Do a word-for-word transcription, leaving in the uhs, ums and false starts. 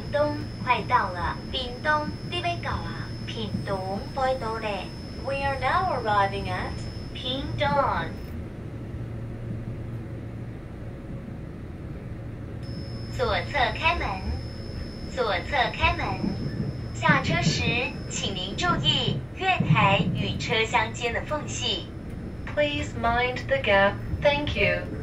东快到了，屏东你要到啊？屏东快到咧。We are now arriving at 屏东。左侧开门，左侧开门。下车时，请您注意月台与车厢间的缝隙。Please mind the gap. Thank you.